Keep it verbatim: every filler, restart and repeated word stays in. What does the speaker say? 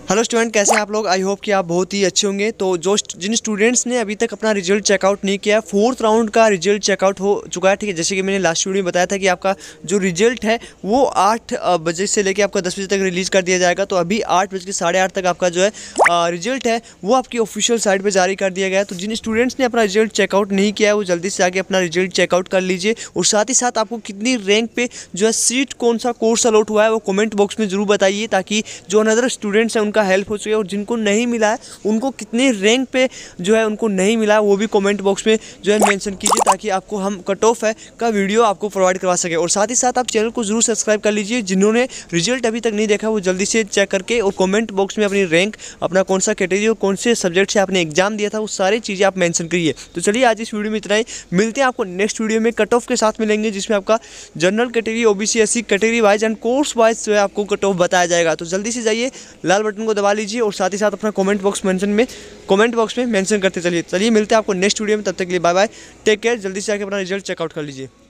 Hello student, कैसे हैं आप लोग। आई होप कि आप बहुत ही अच्छे होंगे। तो जो जिन स्टूडेंट्स ने अभी तक अपना रिजल्ट चेकआउट नहीं किया, फोर्थ राउंड का रिजल्ट चेकआउट हो चुका है, ठीक है। जैसे कि मैंने लास्ट वीडियो में बताया था कि आपका जो रिजल्ट है वो आठ बजे से लेकर आपका दस बजे तक रिलीज़ कर दिया जाएगा। तो अभी आठ बज के साढ़े आठ तक आपका जो है रिजल्ट है वो आपकी ऑफिशियल साइट पर जारी कर दिया गया है। तो जिन स्टूडेंट्स ने अपना रिजल्ट चेकआउट नहीं किया है वो जल्दी से आके अपना रिजल्ट चेकआउट कर लीजिए। और साथ ही साथ आपको कितनी रैंक पे जो है सीट कौन सा कोर्स अलॉट हुआ है वो कमेंट बॉक्स में जरूर बताइए, ताकि जो अनदर स्टूडेंट्स हैं उनका हेल्प हो सके। और जिनको नहीं मिला है उनको कितने रैंक पे जो है उनको नहीं मिला है वो भी कमेंट बॉक्स में जो है मेंशन कीजिए, ताकि आपको हम कट ऑफ है का वीडियो आपको प्रोवाइड करवा सके। और साथ ही साथ आप चैनल को जरूर सब्सक्राइब कर लीजिए। जिन्होंने रिजल्ट अभी तक नहीं देखा वो जल्दी से चेक करके और कमेंट बॉक्स में अपनी रैंक, अपना कौन सा कैटेगरी और कौन से सब्जेक्ट से आपने एग्जाम दिया था वो सारी चीज़ें आप मेंशन करिए। तो चलिए आज इस वीडियो में इतना ही, मिलते हैं आपको नेक्स्ट वीडियो में कट ऑफ के साथ मिलेंगे, जिसमें आपका general category, OBC, SC category wise and course wise जो है आपको कट ऑफ बताया जाएगा। तो जल्दी से जाइए, लाल बटन को दबा लीजिए और साथ ही साथ अपना कमेंट बॉक्स मेंशन में कमेंट बॉक्स में मेंशन करते चलिए। चलिए मिलते हैं आपको नेक्स्ट वीडियो में, तब तक के लिए बाय बाय, टेक केयर। जल्दी से आके अपना रिजल्ट चेकआउट कर लीजिए।